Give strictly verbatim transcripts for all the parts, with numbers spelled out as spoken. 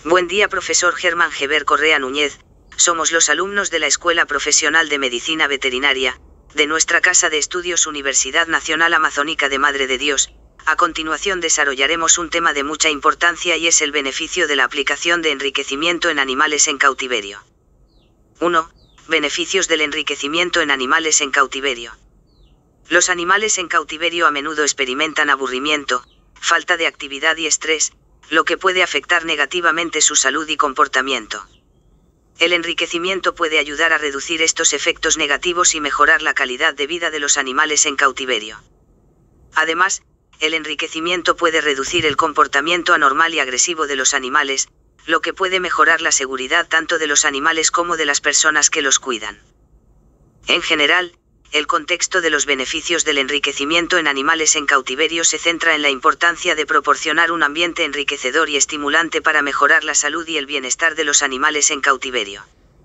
Buen día, profesor Germán Geber Correa Núñez. Somos los alumnos de la Escuela Profesional de Medicina Veterinaria, de nuestra Casa de Estudios Universidad Nacional Amazónica de Madre de Dios. A continuación desarrollaremos un tema de mucha importancia y es el beneficio de la aplicación de enriquecimiento en animales en cautiverio. uno. Beneficios del enriquecimiento en animales en cautiverio. Los animales en cautiverio a menudo experimentan aburrimiento, falta de actividad y estrés, lo que puede afectar negativamente su salud y comportamiento. El enriquecimiento puede ayudar a reducir estos efectos negativos y mejorar la calidad de vida de los animales en cautiverio. Además, el enriquecimiento puede reducir el comportamiento anormal y agresivo de los animales, lo que puede mejorar la seguridad tanto de los animales como de las personas que los cuidan. En general, el contexto de los beneficios del enriquecimiento en animales en cautiverio se centra en la importancia de proporcionar un ambiente enriquecedor y estimulante para mejorar la salud y el bienestar de los animales en cautiverio.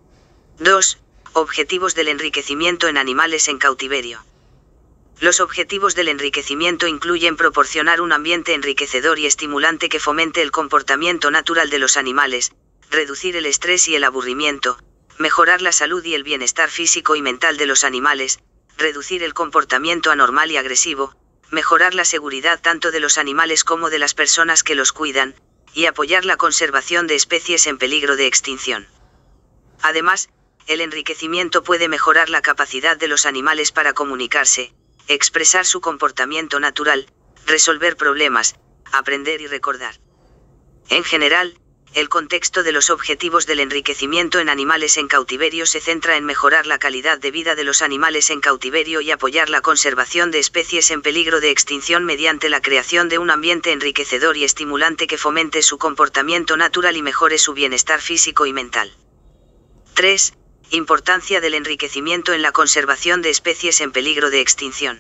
dos. Objetivos del enriquecimiento en animales en cautiverio. Los objetivos del enriquecimiento incluyen proporcionar un ambiente enriquecedor y estimulante que fomente el comportamiento natural de los animales, reducir el estrés y el aburrimiento, mejorar la salud y el bienestar físico y mental de los animales, reducir el comportamiento anormal y agresivo, mejorar la seguridad tanto de los animales como de las personas que los cuidan, y apoyar la conservación de especies en peligro de extinción. Además, el enriquecimiento puede mejorar la capacidad de los animales para comunicarse, expresar su comportamiento natural, resolver problemas, aprender y recordar. En general, el contexto de los objetivos del enriquecimiento en animales en cautiverio se centra en mejorar la calidad de vida de los animales en cautiverio y apoyar la conservación de especies en peligro de extinción mediante la creación de un ambiente enriquecedor y estimulante que fomente su comportamiento natural y mejore su bienestar físico y mental. tres. Importancia del enriquecimiento en la conservación de especies en peligro de extinción.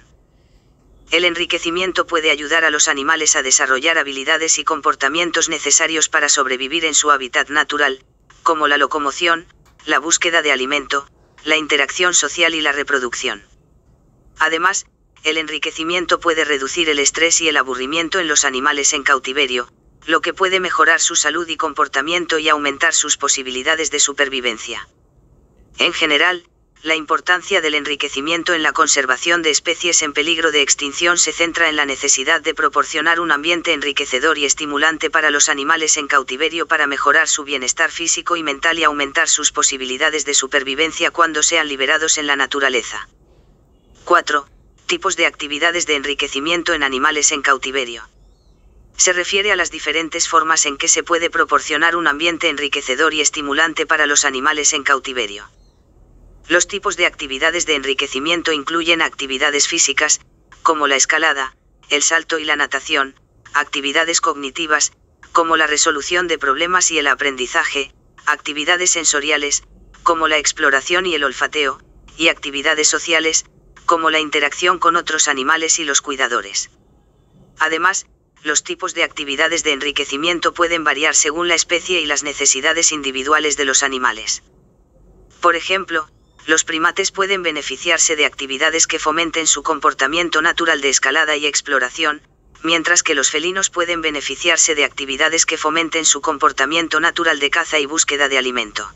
El enriquecimiento puede ayudar a los animales a desarrollar habilidades y comportamientos necesarios para sobrevivir en su hábitat natural, como la locomoción, la búsqueda de alimento, la interacción social y la reproducción. Además, el enriquecimiento puede reducir el estrés y el aburrimiento en los animales en cautiverio, lo que puede mejorar su salud y comportamiento y aumentar sus posibilidades de supervivencia. En general, la importancia del enriquecimiento en la conservación de especies en peligro de extinción se centra en la necesidad de proporcionar un ambiente enriquecedor y estimulante para los animales en cautiverio para mejorar su bienestar físico y mental y aumentar sus posibilidades de supervivencia cuando sean liberados en la naturaleza. cuatro. Tipos de actividades de enriquecimiento en animales en cautiverio. Se refiere a las diferentes formas en que se puede proporcionar un ambiente enriquecedor y estimulante para los animales en cautiverio. Los tipos de actividades de enriquecimiento incluyen actividades físicas, como la escalada, el salto y la natación, actividades cognitivas, como la resolución de problemas y el aprendizaje, actividades sensoriales, como la exploración y el olfateo, y actividades sociales, como la interacción con otros animales y los cuidadores. Además, los tipos de actividades de enriquecimiento pueden variar según la especie y las necesidades individuales de los animales. Por ejemplo, los primates pueden beneficiarse de actividades que fomenten su comportamiento natural de escalada y exploración, mientras que los felinos pueden beneficiarse de actividades que fomenten su comportamiento natural de caza y búsqueda de alimento.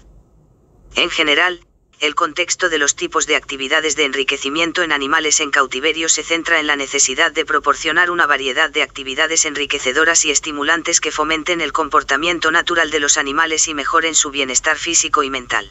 En general, el contexto de los tipos de actividades de enriquecimiento en animales en cautiverio se centra en la necesidad de proporcionar una variedad de actividades enriquecedoras y estimulantes que fomenten el comportamiento natural de los animales y mejoren su bienestar físico y mental.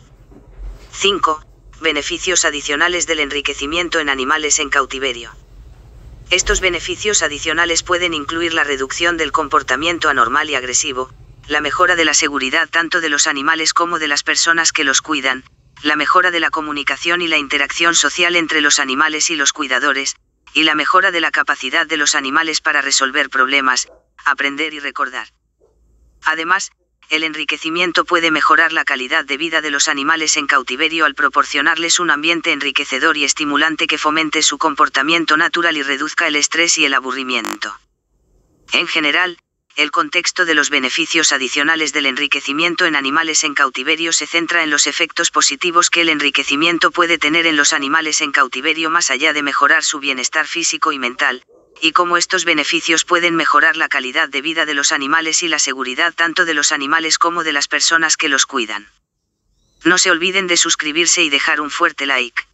cinco. Beneficios adicionales del enriquecimiento en animales en cautiverio. Estos beneficios adicionales pueden incluir la reducción del comportamiento anormal y agresivo, la mejora de la seguridad tanto de los animales como de las personas que los cuidan, la mejora de la comunicación y la interacción social entre los animales y los cuidadores, y la mejora de la capacidad de los animales para resolver problemas, aprender y recordar. Además, el enriquecimiento puede mejorar la calidad de vida de los animales en cautiverio al proporcionarles un ambiente enriquecedor y estimulante que fomente su comportamiento natural y reduzca el estrés y el aburrimiento. En general, el contexto de los beneficios adicionales del enriquecimiento en animales en cautiverio se centra en los efectos positivos que el enriquecimiento puede tener en los animales en cautiverio más allá de mejorar su bienestar físico y mental, y cómo estos beneficios pueden mejorar la calidad de vida de los animales y la seguridad tanto de los animales como de las personas que los cuidan. No se olviden de suscribirse y dejar un fuerte like.